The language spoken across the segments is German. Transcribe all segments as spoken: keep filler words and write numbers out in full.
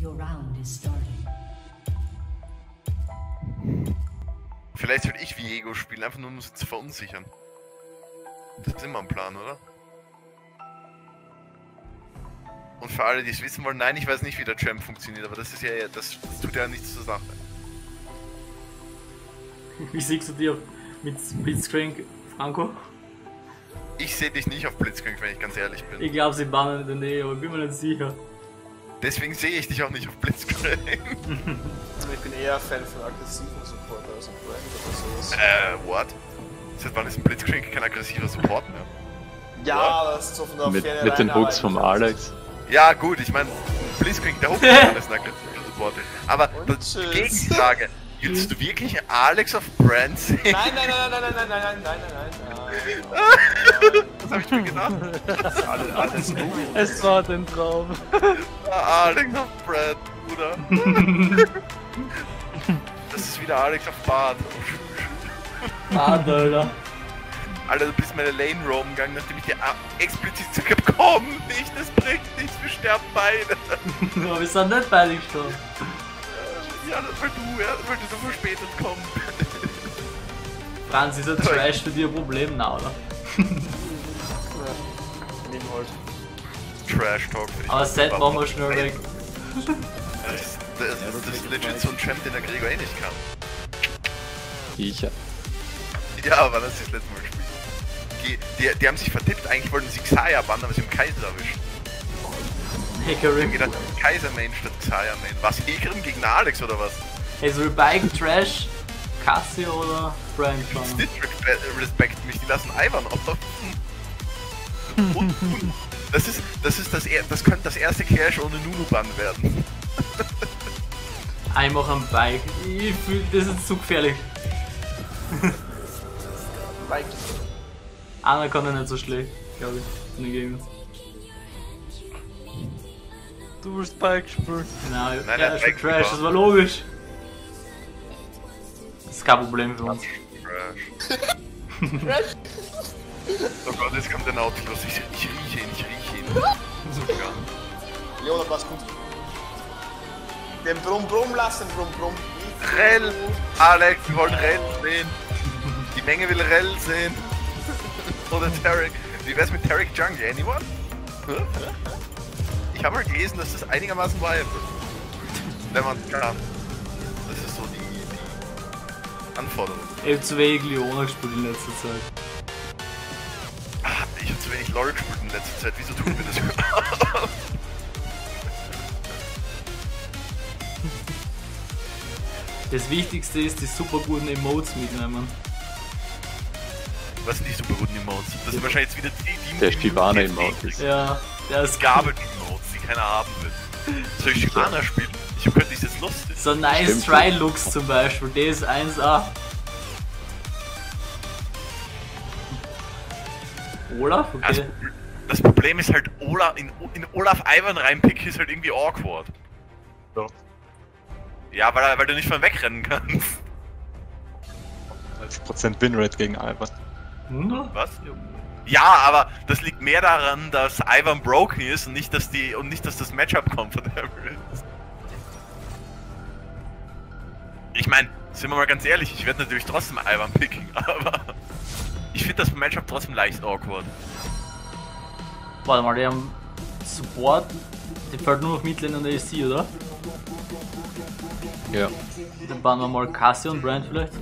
Your round is starting. Vielleicht sollte ich Viego spielen, einfach nur um sie zu verunsichern. Das ist immer ein Plan, oder? Und für alle, die es wissen wollen, nein, ich weiß nicht, wie der Champ funktioniert, aber das ist ja, das, das tut ja nichts zur Sache. Wie siehst du dir mit Blitzcrank, Franco? Ich sehe dich nicht auf Blitzcrank, wenn ich ganz ehrlich bin. Ich glaube, sie bannen in der Nähe, aber ich bin mir nicht sicher. Deswegen sehe ich dich auch nicht auf Blitzcrank. Ich bin eher Fan von aggressiven Support als ein Brand oder sowas. Äh, what? Seit wann ist ein Blitzcrank kein aggressiver Support mehr? Ja, das ist so von der Mit, Ferne mit den rein, Hooks aber vom ich- Alex. Ja, gut, ich meine, Blitzcrank, der Hook ist ein aggressiver Support. Aber Und die tschüss. Gegenfrage, willst du wirklich Alex auf Brand sehen? Nein, nein, nein, nein, nein, nein, nein, nein, nein, nein, nein. Was hab ich mir gedacht? Alles, alles gut. Es war ein Traum. Alex auf Brad, Bruder. Das ist wieder Alex auf Bart. Ah, Alter. Alter, du bist meine Lane roam gegangen, nachdem ich dir explizit gesagt habe, komm nicht, das bringt nichts, wir sterben beide. Aber wir sind nicht beide gestorben. Ja, das weil du, ja, weil du so verspätet kommst. Franz, ist ein Trash für dich ein Problem, na, oder? Nimm halt. Trash Talk für dich. Aber Set machen wir schnell weg. Das ist, das, ist, das ist legit so ein Champ, den der Gregor eh nicht kann. Ich ja. Ja, aber das ist das letzte Mal gespielt. Die, die, die haben sich vertippt, eigentlich wollten sie Xayah bannen, aber sie haben Kaiser erwischt. Ich hab Hecarim. gedacht, Kaiser Main statt Xayah Main. Was, Hecarim gegen Alex oder was? Hey, soll Bike, Trash, Cassie oder Brian fahren? Stitch respekt mich, die lassen Ivan offen. Und, und, das ist, das ist das, er das könnte das erste Clash ohne Nunu-Bann werden. Ich mach ein Bike. Ich fühl, das ist zu gefährlich. Bike. Einer kann er nicht so schlecht, glaube ich, in der Gegend. Du willst Bike spielen. Nein, Nein, ja, nein, schon Bike Trash, war- das war logisch. Das ist kein Problem für uns. Trash. Oh Gott, jetzt kommt der Nautilus. Ich, ich rieche ihn, ich rieche ihn. Sogar. Leona, was gut. Den Brumm Brumm lassen, Brumm Brumm. Rell! Alex, wir wollen Rell sehen. Die Menge will Rell sehen. Oder Tarek. Wie wär's mit Tarek Jungle? Anyone? Ich habe mal gelesen, dass das einigermaßen viable ist. Wenn man kann. Das ist so die, die Anforderung. Ich hab zu wenig Leona gespielt in letzter Zeit. Ah, ich habe zu wenig LoL gespielt in letzter Zeit. Wieso tun wir das überhaupt? Das Wichtigste ist, die super guten Emotes mitnehmen. Was sind die super guten Emotes? Das sind wahrscheinlich jetzt wieder die, die Der die Shivana-Emote ist. Ja, der ist Gabel-Emotes, die keiner haben will. Soll ich Shivana spielen? Ich könnte das jetzt lustig. so nice Stimmt. Try Looks zum Beispiel, der ist eins A. Olaf? Das, Okay. das Problem ist halt, Olaf, in, in Olaf Ivan reinpicken ist halt irgendwie awkward. Ja. Ja, weil, weil du nicht von wegrennen kannst. neunzig Prozent Winrate gegen Ivan. Wunder? Was? Ja, aber das liegt mehr daran, dass Ivan broken ist und nicht, dass die und nicht, dass das Matchup comfortable ist. Ich meine, sind wir mal ganz ehrlich, ich werde natürlich trotzdem Ivan picken, aber ich finde das Matchup trotzdem leicht awkward. Warte mal, die haben Support, die fällt nur noch Midlane und A C, oder? Ja. Dann bauen wir mal Cassie und Brand vielleicht.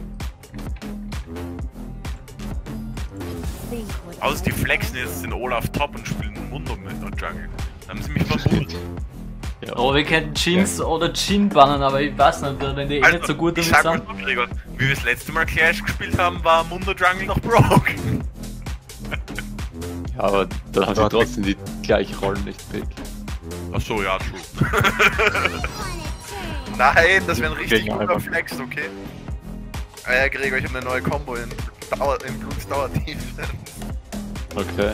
Außer die flexen jetzt den Olaf top und spielen Mundo mit der Jungle. Dann haben sie mich vermutet. Ja. Oh, wir könnten Jinx oder Jin bannen, aber ich weiß nicht, wenn die eh nicht so gut ich damit sag sind. mal so, Gregor, wie wir das letzte Mal Clash gespielt haben, war Mundo Jungle noch broke. Ja, aber dann haben sie trotzdem die gleiche Rollen nicht pick. Achso, ja, true. Nein, das wäre ein richtig Gegen guter Ivan. Flex, okay? Ah ja, Gregor, ich habe eine neue Combo in, Dauer, in Bluts Dauertiefe. Okay.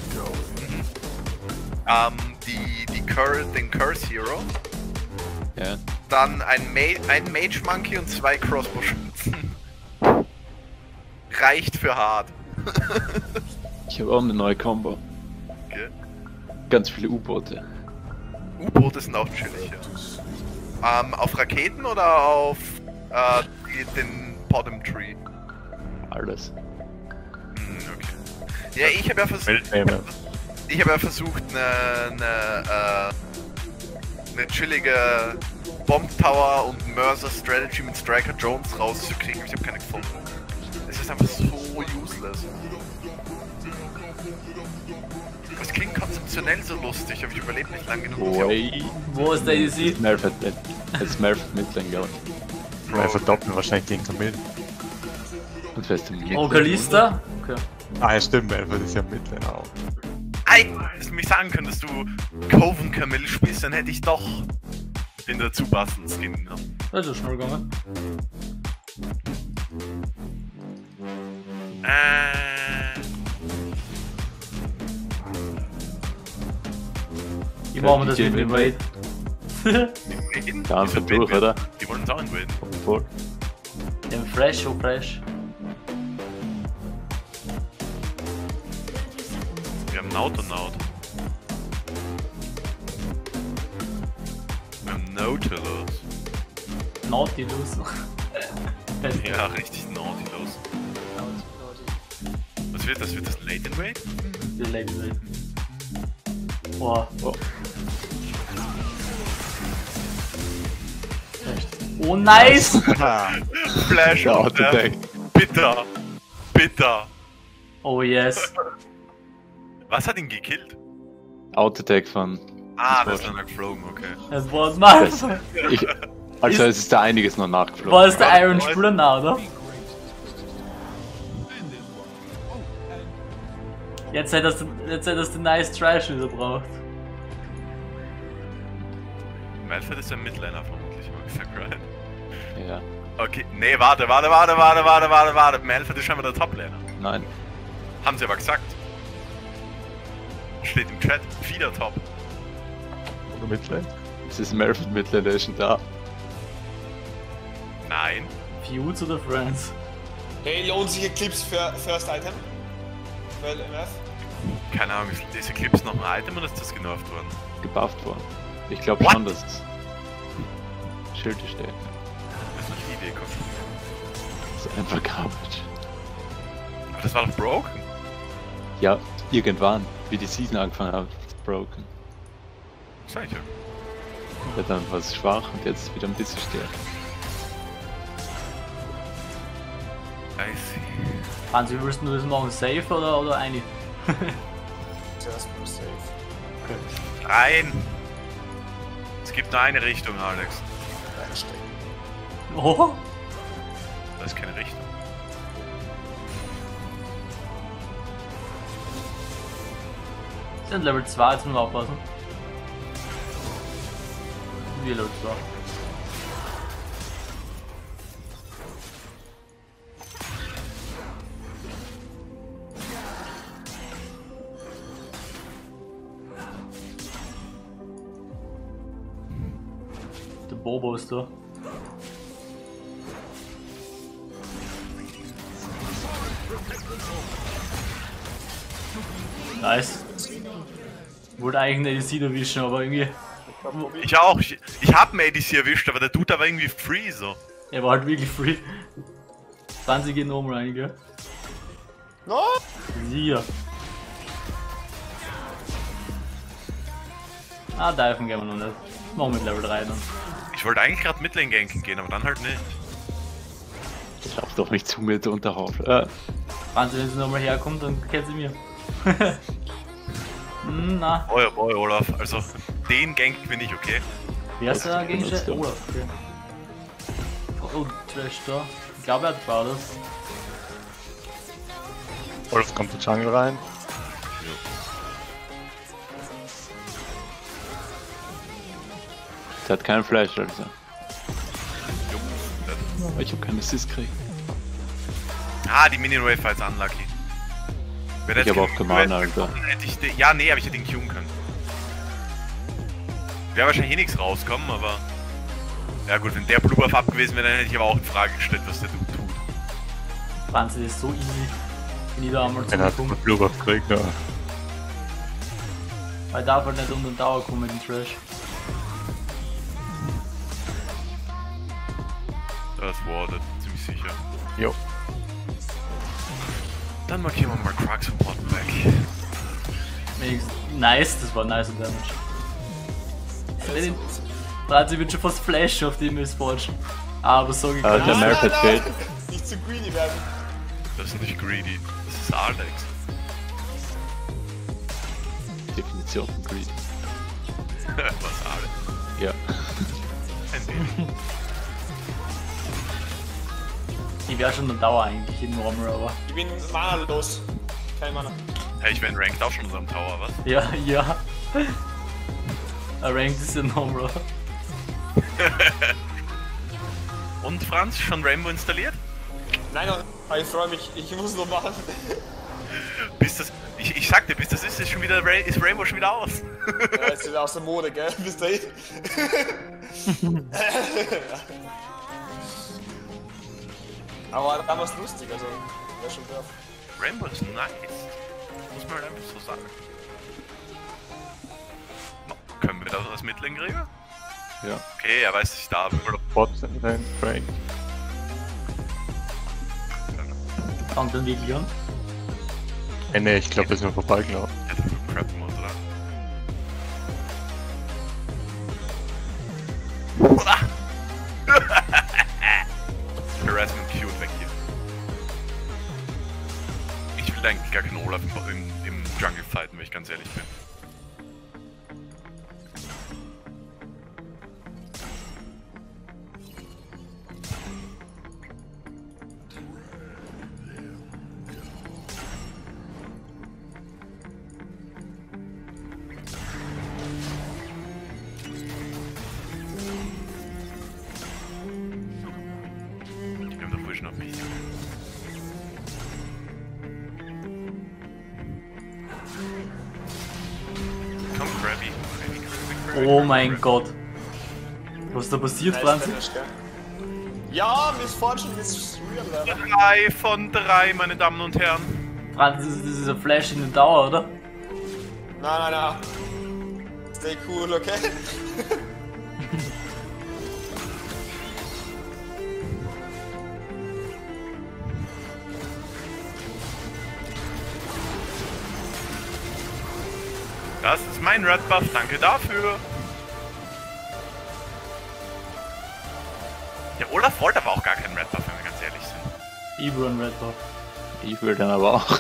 Ähm, die, die Cur den Curse Hero, Ja. dann ein, Ma ein Mage Monkey und zwei Crossbow-Schützen. Reicht für hart. Ich habe auch eine neue Combo. Okay. Ganz viele U-Boote. U-Boote sind auch chillig, ja. Ähm, auf Raketen oder auf äh, den Bottom Tree? Alles. Hm, okay. Ja, ich habe ja versucht. Weltnehmer. Ich habe ja versucht, eine, eine, äh, eine chillige Bomb Tower und Mercer Strategy mit Striker Jones rauszukriegen. Ich habe keine gefunden. Es ist einfach so useless. Es klingt konzeptionell so lustig, aber ich überlebe nicht lang genug. um Wait. Wo ist der A D C? Smurf hat mit. Smurf mit dann, glaube ich. Wir verdoppeln wahrscheinlich gegen Camille. Und wer ist denn mit? Oh, Kalista? Okay. Ah ja stimmt, Melford ist ja Midlaner auch. Ei, dass du mich sagen könntest, du Coven Camille spielst, dann hätte ich doch den dazu passenden Skin genommen. Das ist schnell gegangen. Äh, Ich mache mir das D J mit dem Raid. Da haben wir durch, oder? Die wollen uns auch invaden. Voll. Den Fresh, oh Fresh. Wir haben Nautonaut. Wir haben Nautilus. Nautilus. Ja, richtig Nautilus. Was wird das? Wird das Late Invade? Die Lady Raid. Boah. Oh. Echt. Oh, nice! Flash Ja, on Attack. them. Bitter. Bitter. Oh, yes. Was hat ihn gekillt? Auto-Attack von. Ah, das ist dann geflogen, okay. Das war nice. Ich, also es ist da einiges noch nachgeflogen. War es der Iron Splinter, oder? Jetzt hättest du, jetzt hättest du nice Trash wieder braucht. Malphite ist der Midliner vermutlich, habe ich gesagt, right? Ja. Okay, nee, warte, warte, warte, warte, warte, warte, warte. Malphite ist scheinbar der Top-Laner. Nein. Haben sie aber gesagt. Steht im Chat, wieder Top. Oder Midlane? Es ist Melford Midland, der ist schon da. Nein. Feuds oder Friends? Hey, lohnt sich Eclipse für First Item? Für L M F? Keine Ahnung, ist diese Clips noch ein Item oder ist das genervt worden? Gebufft worden. Ich glaube What? schon, dass es Schilde stehen. Das ist nicht die Idee, kommt. Das ist einfach Garbage. Aber das war doch broken. Ja, irgendwann, wie die Season angefangen hat, ist broken. Sag ich ja. Ja, dann war es schwach und jetzt wieder ein bisschen stärker. I see. Hans, wie willst du das machen? Safe oder, oder eine? Zuerst mal safe. Rein! Es gibt nur eine Richtung, Alex. Reinstecken. Oh! Da ist keine Richtung. Sind Level zwei, jetzt müssen wir aufpassen. Wie Level zwei. Der Bobo ist da. Nice. Wollte eigentlich eine A D C erwischen, aber irgendwie. Ich auch. Ich, ich hab einen A D C erwischt, aber der Dude war irgendwie free so. Er war halt wirklich free. zwanzig geht nochmal rein, gell? No! Hier. Ah, diven gehen wir noch nicht. Machen wir mit Level drei dann. Ich wollte eigentlich gerade Midlane ganken gehen, aber dann halt nicht. Ich schaff doch nicht zu mir zu unterhauen. Äh, Franzi, wenn sie nochmal herkommt, dann kennt sie mir. Hm, na. Oh ja, boy, Olaf. Also, den ganken bin ich, okay? Wer ist der gegen benutzt er. Olaf? Okay. Oh, Trash da. Ich glaube, er hat Baudas. Wolf kommt der Jungle rein. der hat keinen Flash, also. Jo, das- Aber ich hab keinen Assist gekriegt. Ah, die Minion Wave war jetzt unlucky. Wenn Ich jetzt hab auch genug Commander, Wave Alter. bekommen, hätte ich den, ja, nee, aber ich hätte ihn queuen können. Wäre wahrscheinlich eh nichts rauskommen, aber. Ja gut, wenn der Blue Buff abgewesen wäre, dann hätte ich aber auch in Frage gestellt, was der Dude tut. Franzi ist so easy. Wenn ich da einmal Den hat zukomme. der Blue Buff gekriegt, ja. Weil darf halt nicht um den Tower kommen mit dem Trash. First Warded, ziemlich sicher. Jo. Dann markieren wir mal Crux Support Back. Nice, das war nice Damage. Franzi wird schon fast Flash auf die Missfortune. Aber so Ah, gekommen. der Merpet fehlt. Nicht zu greedy werden. Das ist nicht greedy, das ist Alex. Definition von Greed. Was Alex? Ja. Ein wenig. Ich wäre schon eine Dauer eigentlich in Normal, aber. Ich bin mana-los. Kein Mana. Hey, ich bin ranked auch schon in unserem Tower, was? Ja, ja. Ranked ist ja Normal. Und Franz, schon Rainbow installiert? Nein, aber ich freue mich. Ich muss noch machen. Bis das. Ich, ich sag dir, bis das ist, ist schon wieder Ra ist Rainbow schon wieder aus. Ja, jetzt ist aus der Mode, gell? Bis dahin. Aber da war es lustig, also wäre schon drauf. Rainbow ist nice. Muss man halt einfach so sagen. No, können wir da was mitteln kriegen? Ja. Okay, er weiß, dass ich da bin. Oder Bot rein, Frank. Fangt dann wirklich an. Äh, ne, ich glaube, wir sind vorbeigelaufen. Ja, der Crap Mode, oder? Harassment cute weg hier. Ich will eigentlich gar keinen Olaf im, im Jungle fighten, wenn ich ganz ehrlich bin. Wir haben doch wohl schon noch mich. Komm, Krabby. Krabby, Krabby, Krabby, Oh Krabby, mein Krabby. Gott. Was ist da passiert, Nice Franzi? Finish, gell? Ja, Miss Fortune ist real, Level. Drei von drei, meine Damen und Herren. Franzi, das ist, das ist ein Flash in den Dauer, oder? Nein, nein, nein. Stay cool, okay? Das ist mein Red Buff, danke dafür. Der Olaf wollte aber auch gar keinen Red Buff, wenn wir ganz ehrlich sind. Ebron Red Buff. Ich will dann aber auch.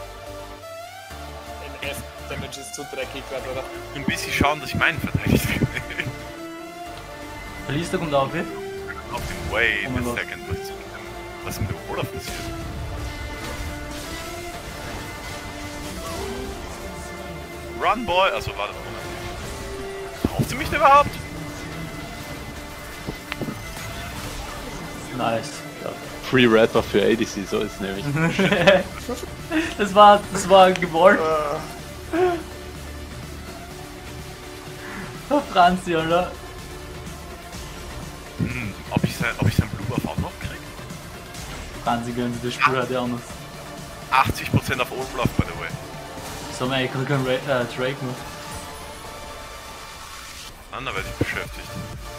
N F Damage ist zu dreckig gerade, oder? Ein bisschen schauen, dass ich meinen verteidigt kriege. Verliest kommt auf, eh? Auf den Wait Oh mein a Gott. second. Was ist mit dem, was ist mit dem Olaf passiert? Run, Boy! Achso, warte mal. Braucht sie mich denn überhaupt? Nice. Ja. Free Red Buff für A D C, so ist es nämlich. das war, das war gewollt. Oh, Franzi, Alter. Hm, ob ich sein, ob ich sein Blue Buff auch noch krieg? Franzi gönnt sich das Spiel halt ja anders. achtzig Prozent auf Olaf, by the way. So, man, ich kann keinen Ra äh, Drake noch. Anderweitig beschäftigt.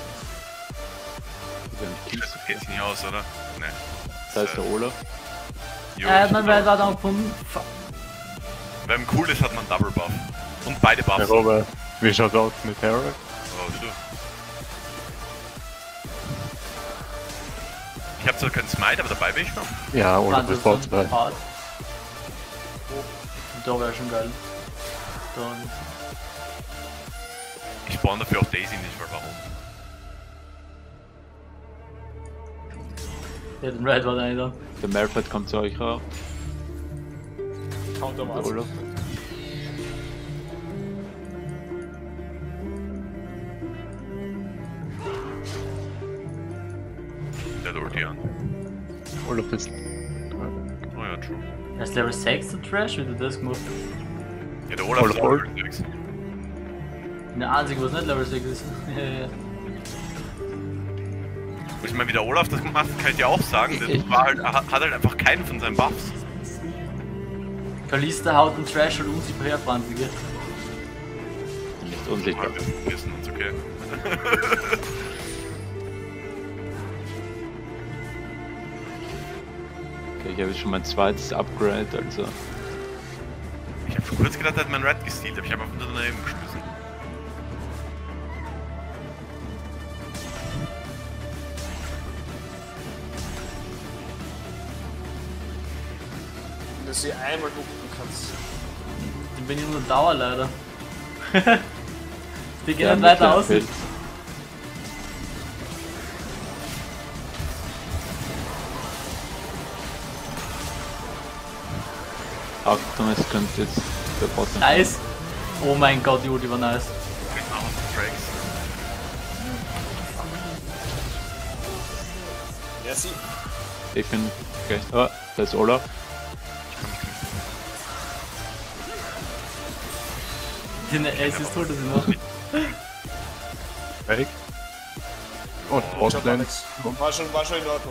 Das geht nicht aus, oder? Ne. Das heißt der Olaf. Jo, Äh, ich man glaub, wird da dann vom. wenn man cool ist, hat man Double Buff. Und beide Herr Buffs. Robert, wie schaut's aus mit Herrick? Oh, du. Ich hab zwar keinen Smite, aber dabei bin ich noch. Ja, Olaf Franzi ist ist Bot dann dabei. hart. Da wäre schon geil. Da. Ich spawn dafür auch Daisy nicht, weil warum? Ja, den Red war da nicht da. Der Merpet kommt zu euch rauf. Der Countermaß. Olaf. Der Lordian. Olaf ist. Oh ja, true. Er ist Level sechs der Trash, wie du das gemacht hast. Ja, der Olaf ist Olaf. Level sechs. Der einzige, was nicht Level sechs ist. Ja, ja, ja. Ich meine, wie der Olaf das gemacht hat, kann ich dir auch sagen. Das war halt, hat halt einfach keinen von seinen Buffs. Kalista haut den Trash halt unsichtbar her, Franzi, gell? Nicht unsichtbar. Ja, wir wissen uns, okay. Ich habe schon mein zweites Upgrade, also. Ich hab schon kurz gedacht, er hat mein Red gestealt, aber ich hab einfach nur daneben geschmissen. Wenn du sie einmal hucken kannst. Dann bin ich nur Dauer leider. Die gehen Ja, dann weiter klar, aus. fehlt. Achtung, es könnte jetzt der Bot sein. Nice. Oh mein Gott, die Ulti war nice. Genau, Drakes. Ja, sie. Ich bin. Okay. Oh, da ist Olaf. Ich komm, ich komm. Den Ace ist tot, das ist noch. Weg. Und Schaut mal Botlane. nix. War schon, war schon in Ordnung.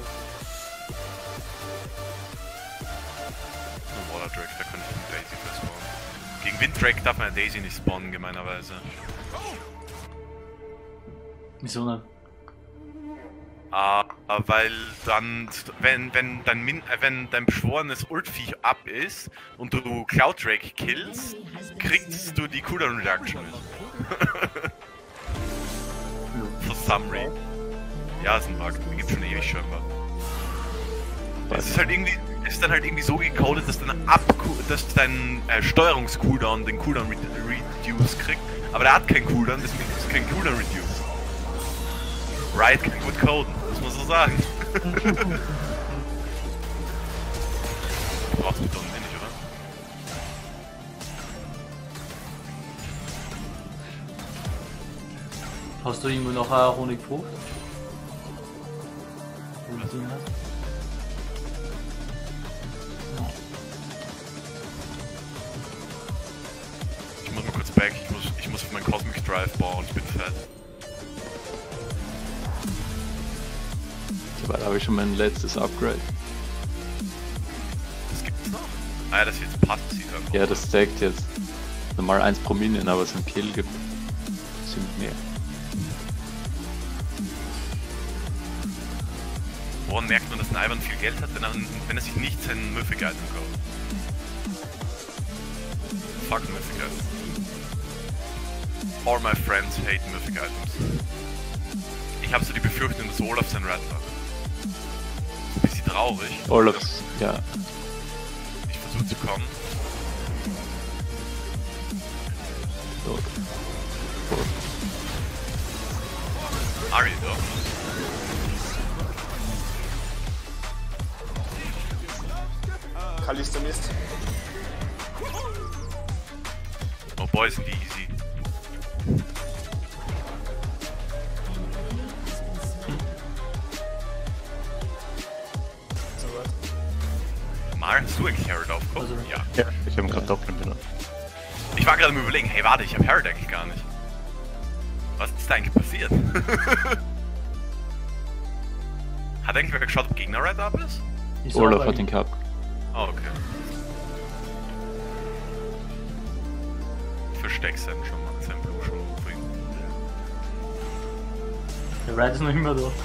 Nur Water Drake, da kann ich einen Daisy verspawnen. Gegen Winddrake darf man Daisy nicht spawnen, gemeinerweise. Wieso nicht? Ah, weil dann, wenn, wenn dein Min, äh, wenn dein beschworenes Ultviech ab ist und du Cloud Drake killst, kriegst du die Cooldown Reduction mit. For some reason. Ja, ist ein Bug, den gibt's schon ewig scheinbar. Es ist halt irgendwie, es ist dann halt irgendwie so gecodet, dass dein Ab, dass dein äh, Steuerungs-Cooldown den Cooldown Re Reduce kriegt, aber der hat keinen Cooldown, deswegen gibt es keinen Cooldown Reduce. Riot kann gut coden, muss man so sagen. Du brauchst mich doch nicht, oder? Hast du irgendwo noch eine Honigfrucht? Wo du Ding hast? Ich muss mal kurz back, ich muss, ich muss auf meinen Cosmic Drive bauen, ich bin fett. Dabei habe ich schon mein letztes Upgrade. Das gibt's noch? Ah ja, das ist jetzt passiv einfach. Ja, das stackt jetzt. Normal eins pro Minion, aber es ein Kill gibt. Sind mehr. Woran merkt man, dass ein Ivan viel Geld hat, wenn er, wenn er sich nicht sein Mythic Item kauft? Fuck Mythic Items. All my friends hate Mythic Items. Ich habe so die Befürchtung, dass Olaf sein Red hat. Ein bisschen traurig. Olafs, ja. Ich versuche zu kommen. So. So. Ari doch. Kalista Mist. Oh boy, sind die easy. So weit. Mar, hast du eigentlich Herald aufgekommen? Also- Ja. Ja, ich habe gerade Doppeln benutzt. Ich war gerade am überlegen, hey warte, ich habe Herald eigentlich gar nicht. Was ist da eigentlich passiert? Hat eigentlich wer geschaut, ob Gegner Red up ist? Ich Olaf sag hat den gehabt. Oh, okay. Versteck sein schon mal, sein Blue schon umbringen. der Ride ist noch immer da.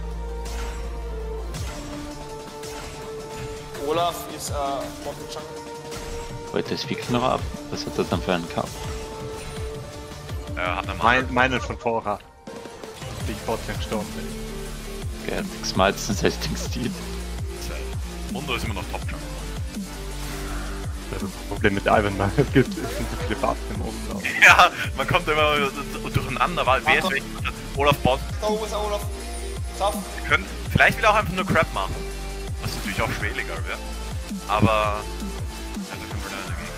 Olaf ist äh, Bottom Jungle. Heute ist Fix noch ab. Was hat er dann für einen Cup? Er hat eine Mein, meinen von vorher. Wie ich Botlane gestorben bin. Geil, Smites und Testing Stil. Mundo ist immer noch Top Jungle. Das Problem mit Ivan, man gibt es sind so viele Buffs im Umlauf. Ja, man kommt immer durcheinander, weil wer ist Warte. welcher? Olaf Bot. Da oben ist Olaf. Zapp. Wir können, vielleicht will er auch einfach nur Crap machen. Was natürlich auch schwieriger wäre. Aber. Also können wir da dagegen.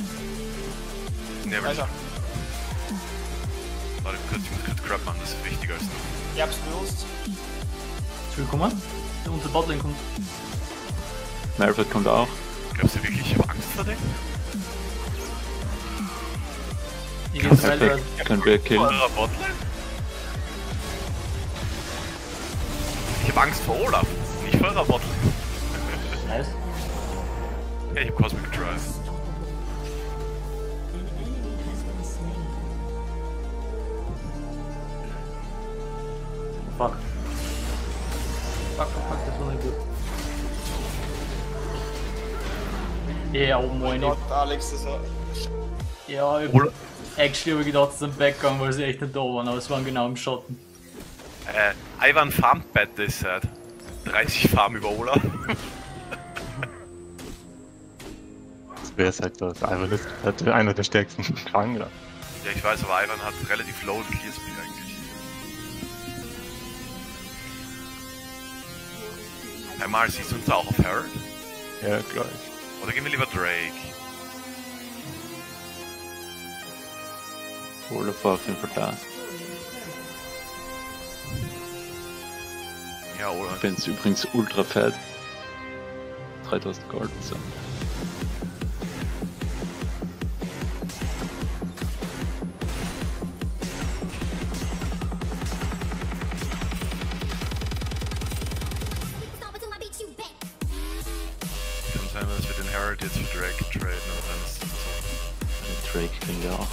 Nee, Weiter. warte kurz, ich muss kurz Crap machen, das ist wichtiger als nur. Ich hab's bewusst. Ist willkommen? Der unser Botlane kommt. Malphite kommt auch. Glaubst du wirklich, ich habe Angst vor dem? Ich geh ins Ride. Perfekt, können wir Vor killen. eurer Botlane? Ich habe Angst vor Olaf, nicht vor eurer Botlane. Nice. Ja, ich hab Cosmic Drive. Fuck. Fuck, fuck, fuck, das war nicht gut. Ja, oh moin. Gott, Alex, das war... Ja, ich, Oder- actually habe ich gedacht, es ist ein Backgang, weil sie echt nicht da waren, aber es waren genau im Schatten. Äh, Ivan farmt bei this side. dreißig Farm über Ola. Das wäre halt das. Ivan ist halt einer der stärksten Krangler. Ja, ich weiß, aber Ivan hat relativ low Clear Speed eigentlich. Einmal siehst du uns auch auf Herald? Ja, gleich. Oder gehen wir lieber Drake? Olaf war auf jeden Fall da. Ja, oder? Ich bin jetzt übrigens ultra fett. dreitausend Gold. So. Kann sein, dass wir den Herald jetzt für Drake traden, aber dann ist das so. Drake kriegen wir auch.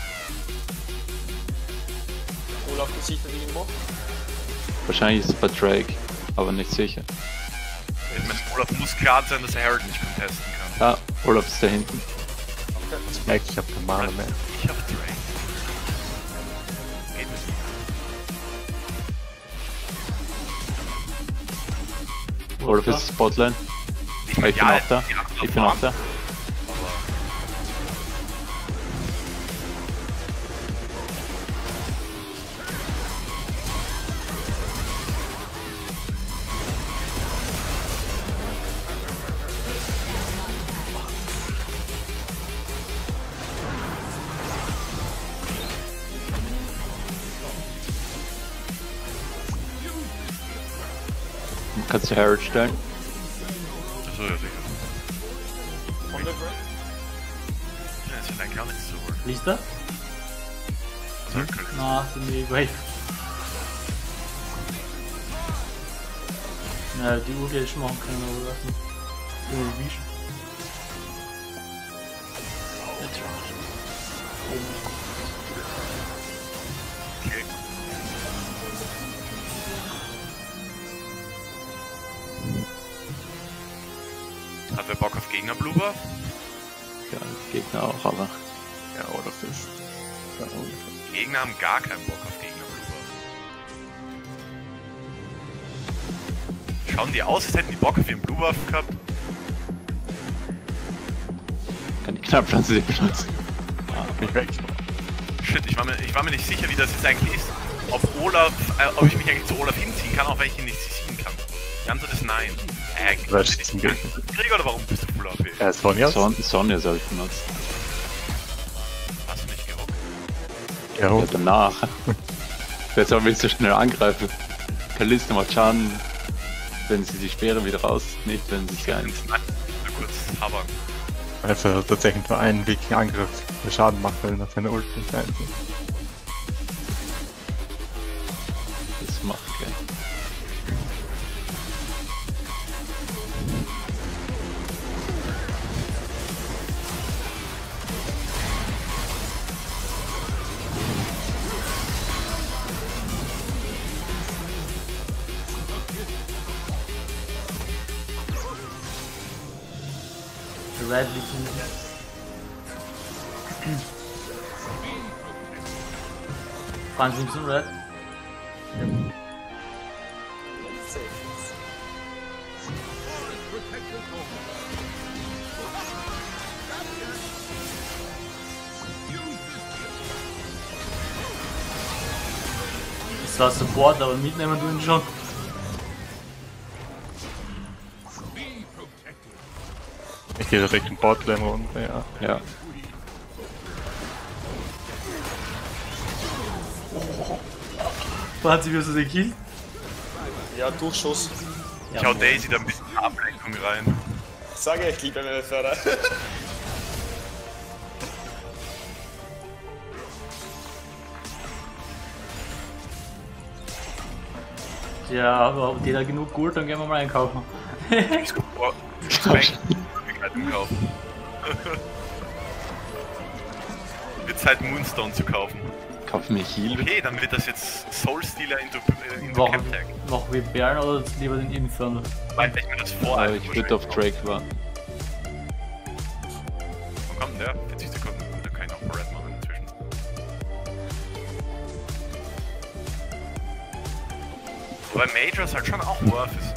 Olaf gesichtet irgendwo. Wahrscheinlich ist es bei Drake, aber nicht sicher. Ich meine, Olaf muss klar sein, dass er Herald nicht contesten kann. Ah, Olaf ist da hinten. Ich merke, ich hab keinen Mana mehr. Ich hab Drake. Geht nicht. Olaf ist Spotline. Ich, Ich bin ja, auch da. ja, Ich bin auch da. aber Kannst du Herald stellen? Achso, ja, sicher. Von der Drake. Ja, ist vielleicht gar nicht so. Liest er? Also, okay. Na, sind wir weg. Na, die Uhr hätte ich schon machen können, aber lassen. Nur Vision. Jetzt Okay. Hat wer Bock auf Gegner Blue Buff? Ja, Gegner auch, aber. Ja, Olaf ist da ungefähr. Gegner haben gar keinen Bock auf Gegner Blue Buff. Schauen die aus, als hätten die Bock auf ihren Blue Buff gehabt? Kann die Knapppflanze nicht benutzen. Nicht weg. Shit, ich war, mir, ich war mir nicht sicher, wie das jetzt eigentlich ist. Ob Olaf, äh, ob ich mich eigentlich zu Olaf hinziehen kann, auch wenn ich ihn nicht ziehen kann. Die Antwort ist nein. Äh, Weil ich zum Gegner. Krieg oder warum bist du Full A P? Er ist von jetzt? Son Sonja soll ich benutzen. Hast du nicht gehockt? Ja, Ja, und danach. Jetzt soll ich so schnell angreifen. Kalista macht Schaden, wenn sie die Speere wieder rausnimmt, wenn sie sie ein. Nein, nur kurz habern. also tatsächlich nur einen wirklichen Angriff, der Schaden macht, weil er nach seiner Ult nicht einzieht. Das macht gleich. Red liegt hinten. Franz, nimmst du einen Red? Das war Support, aber mitnehmen tun schon. Ich gehe direkt in Botlane runter, ja. Ja. Franz, wie hast du den Kill? Ja, Durchschuss. Ich hau Daisy da ein bisschen Ablenkung rein. Sag ich, liebe meine Förder. Ja, aber ob die da genug Gold, dann gehen wir mal einkaufen. Ich guck vor, ich kaufen. Wird Zeit Moonstone zu kaufen. Kauf mir Heal. Okay, dann wird das jetzt Soul Stealer into, äh, into Machen, Cap Tag. machen wir Bären oder lieber den Infernal? Weil ich mir das vor Aber ich würde auf Drake warten. Komm, der, vierzig Sekunden, dann kann ich noch Red machen inzwischen. Wobei Majors halt schon auch worth ist.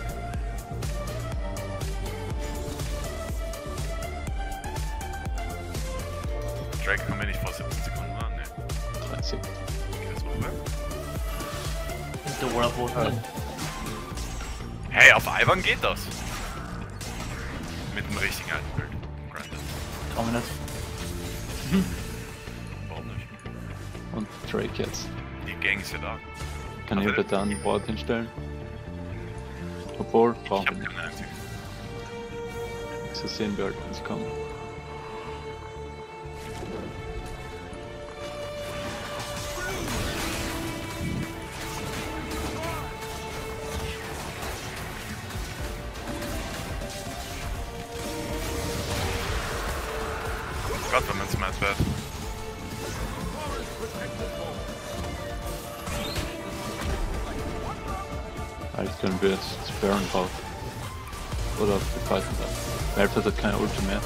Drake kommen wir nicht vor siebzehn Sekunden an, ne? dreißig. Okay, so, oder? Der Ohrboten. Hey, auf Ivan geht das! Mit dem richtigen alten Bild. Granted. Trau mir nicht. Warum nicht? Und Drake jetzt. Die Gang ist ja da. Kann ich Also, bitte ein Board hinstellen? Obwohl, Ich brauchen hab wir nicht. keinen einzigen. So sehen wir halt, wenn sie kommen. Gott, wenn man smart wird. Eigentlich können wir jetzt Sparren drauf. Oder auf die Python da. Malphite hat keine Ulti mehr.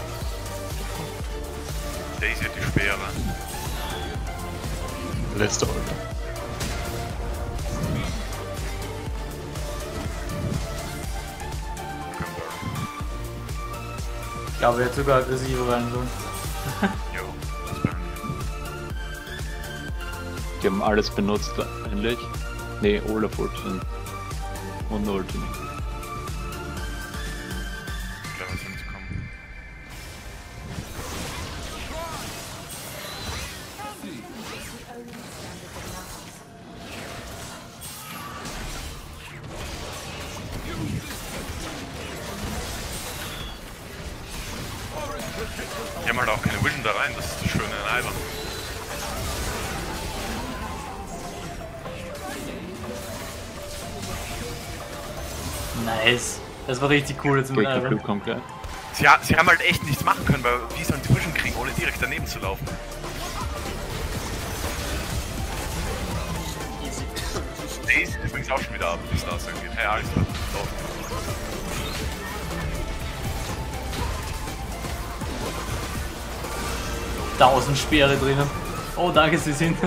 Daisy hat die Speere. Letzte Ulti. Ich glaube, er hätte sogar aggressiver werden sollen. Jo, das wäre Die haben alles benutzt, eigentlich. Ne, Olaf Ulti und Ulti. clever sind zu kommen. Die haben halt auch keine Vision da rein, das ist das Schöne an Ivan. Nice. Das war richtig cool jetzt mit Gegner Blue Ivan. kommt gleich. Sie, ha sie haben halt echt nichts machen können, weil wie sollen die Vision kriegen, ohne direkt daneben zu laufen? Daisy ist übrigens auch schon wieder ab, wie es da so geht. Hey, alles klar. So. Tausend Speere drinnen. Oh, danke, sie sind.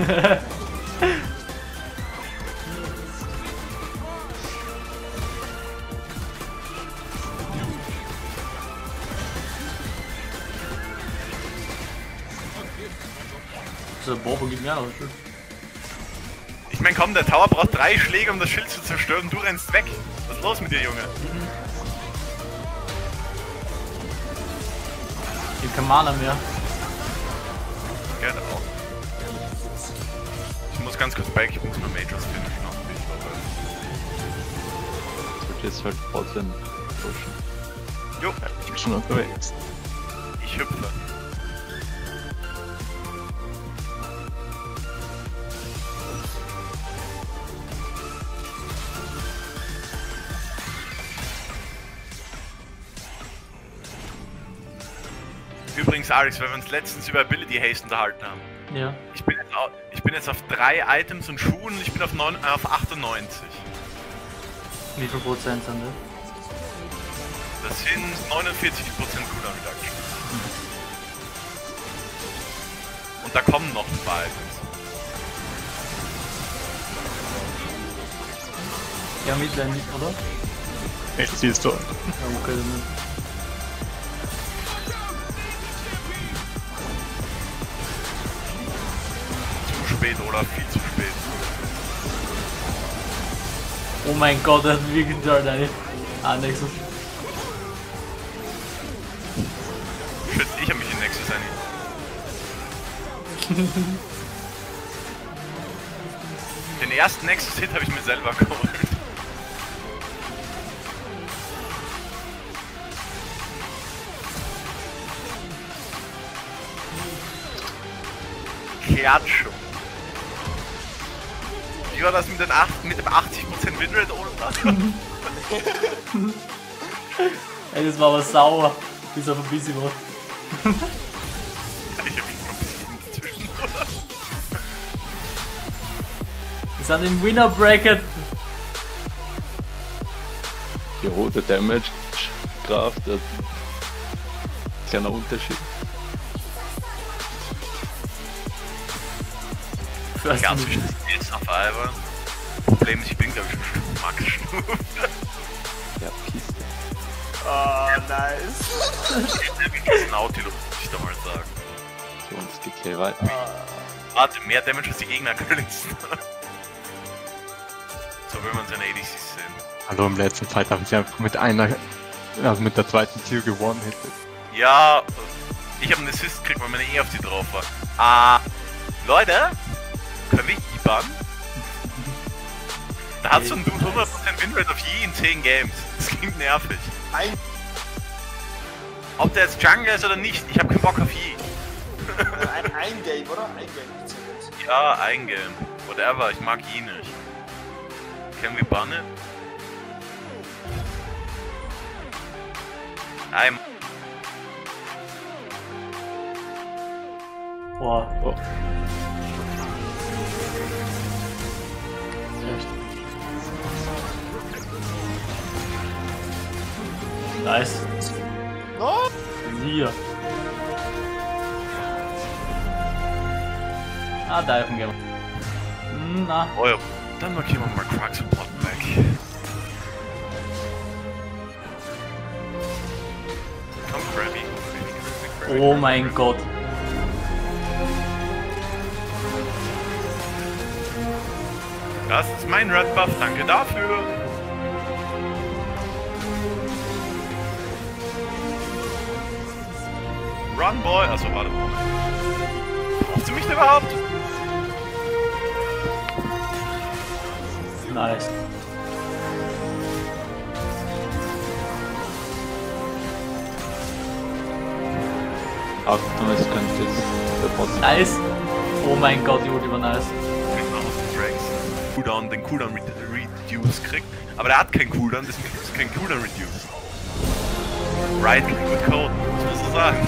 So, Bobo gibt mir auch noch Schild. Ich mein, komm, der Tower braucht drei Schläge, um das Schild zu zerstören. Du rennst weg. Was ist los mit dir, Junge? Ich hab kein Mana mehr. Gerne auch. Ich muss ganz kurz back, ich muss mal Majors finishen. Noch nicht, Das wird jetzt halt Botlane pushen. aber... Jo, Ich bin schon unterwegs. ich hüpfe. Übrigens, Alex, weil wir uns letztens über Ability Haste unterhalten haben. Ja. Ich bin jetzt, au ich bin jetzt auf drei Items und Schuhen und ich bin auf, neun äh, auf achtundneunzig. Wie viel Prozent sind das? Das sind neunundvierzig Prozent Cooldown Reduction. Und da kommen noch ein paar Items. Ja, Midline nicht, oder? Echt, siehst du. Ja, okay, dann. Zu spät oder viel zu spät. Oh mein Gott, er hat wirklich toll eine. Ah, Nexus. Shit, ich hab mich in Nexus einig. Den ersten Nexus-Hit habe ich mir selber geholt. Klatschung. Wie war das mit, den acht, mit dem achtzig Prozent Winrate ohne das? Ey, das war aber sauer, bis er ein bisschen war. Ich hab mich noch ein bisschen inzwischen, oder? Wir sind im Winner Bracket. Die rote Damage Kraft, das kleiner Unterschied. weiß Ja, nicht. zwischen jetzt auf Alba. Problem ist, ich bin glaube ich schon Max Stufe. Ja, Piste. Ah, nice. Das ist ein Nautilus, muss ich da mal sagen. So, und es geht gleich weiter. Warte, mehr Damage als die Gegner können. So will man seine A D Cs sehen. Hallo, im letzten Fight habe ich sie einfach mit einer, also mit der zweiten Tür gewonnen hätte. Ja, ich habe einen Assist gekriegt, weil meine E auf die drauf war. Ah, Leute, können wir I-Bahn? Da hat so ein Dude hundert Prozent Winrate auf je in zehn Games. Das klingt nervig. Ein, Ob der jetzt Jungle ist oder nicht, ich habe keinen Bock auf je. ein, ein Game, oder? Ein Game. nicht so gut. Ja, ein Game. Whatever, ich mag je nicht. Können wir bannen? Nein. Boah. Oh. Echt. Nice. No? Hier. Ah, Diven Game. Hm, na. Oh ja, dann markieren wir mal Crux und Potback. Komm, Krabby. Oh mein Gott. Das ist mein Red Buff, danke dafür. Run, Boy. Achso, warte mal. Brauchst du mich denn überhaupt? Nice. Achtung, es könnte jetzt der Boss. Nice. Oh mein Gott, die Ulti war nice. Cooldown, den Cooldown Re Reduce kriegt. Aber der hat keinen Cooldown, deswegen kriegst du keinen Cooldown Reduce. Right click mit Code, das muss man sagen.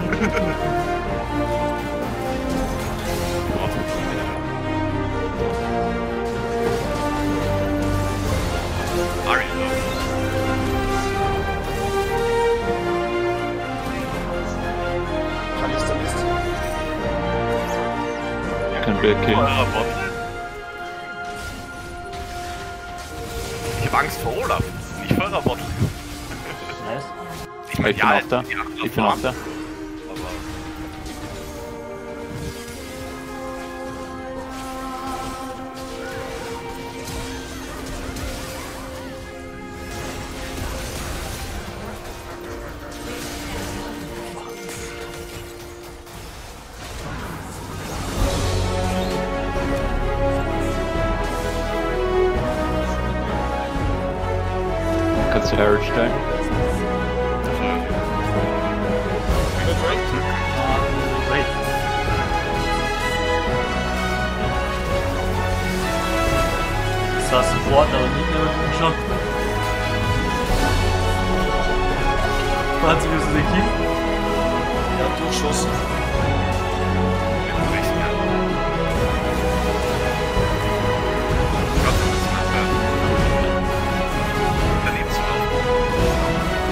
Are you low? Kalista Mist. Können wir killen. Eurer Bot. Ich hab Angst vor Olaf, nicht vor eurer Bot. Nice. Ich mein, Ich bin auch da. die andere Ich bin auch Farm, da. aber Kannst du Herald stellen? Wieder Drake. Uh, wait. Das war Support, aber nicht mehr mit schon. Franz, wirst du den Kill? Ja, durchschossen. daneben zu laufen.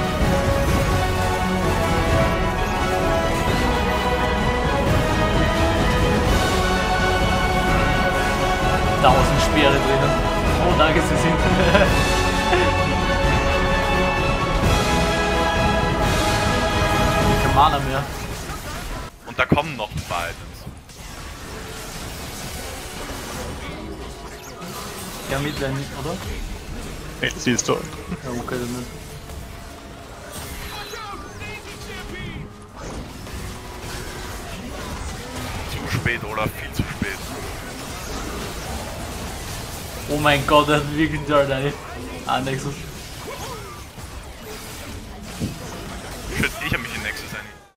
Tausend Speere drinnen. Oh, danke, sie sind. Kein Mana mehr. Und da kommen noch beide. Ja, mit wenn nicht, oder? Jetzt siehst du. Ja, okay, dann nicht. Zu spät, Olaf, viel zu spät. Oh mein Gott, das ist wirklich toll, ey. Ah, Nexus. Shit, ich hab mich in Nexus ein.